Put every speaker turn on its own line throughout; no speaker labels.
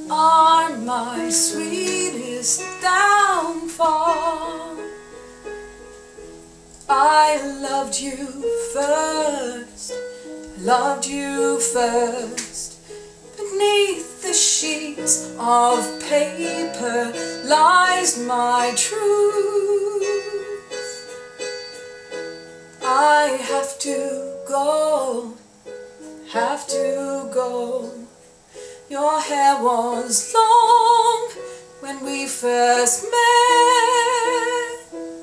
are my sweetest downfall. I loved you first, loved you first. Beneath the sheets of paper lies my truth. I have to go, have to go. Your hair was long when we first met.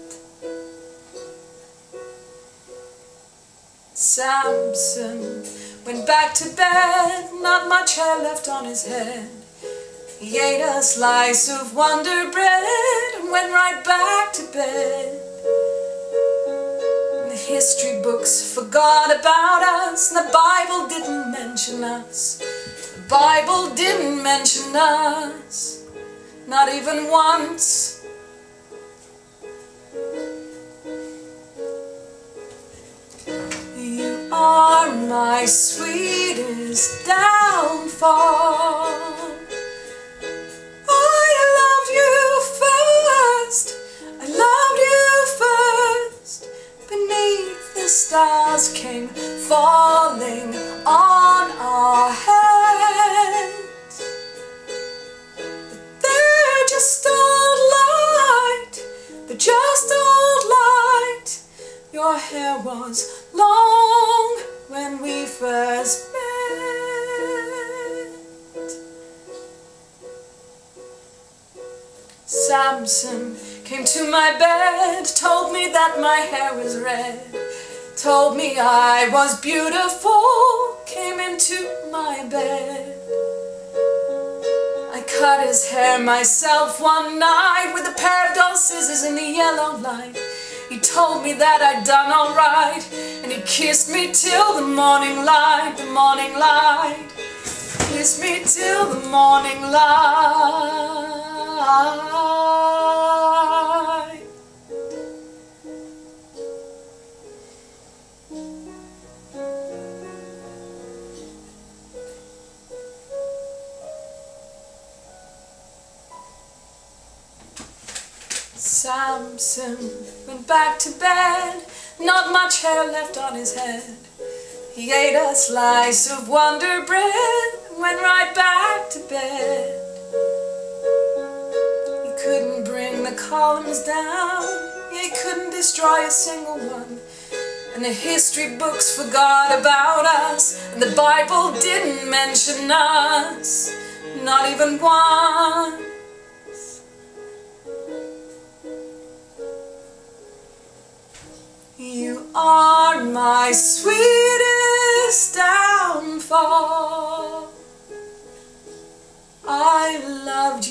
Samson went back to bed, not much hair left on his head. He ate a slice of Wonder Bread and went right back to bed. The history books forgot about us, and the Bible didn't mention us. The Bible didn't mention us, not even once. You are my sweetest downfall. I loved you first, I loved you first. Beneath the stars came falling on our heads. But they're just old light, they're just old light. Your hair was long when we first met. Samson came to my bed, told me that my hair was red, told me I was beautiful, came into my bed. I cut his hair myself one night with a pair of dull scissors in the yellow light. He told me that I'd done all right, and he kissed me till the morning light, the morning light. Kissed me till the morning light. Samson went back to bed, not much hair left on his head. He ate a slice of Wonder Bread and went right back to bed. He couldn't bring the columns down, he couldn't destroy a single one. And the history books forgot about us, and the Bible didn't mention us, not even once. You are my sweetest downfall. I loved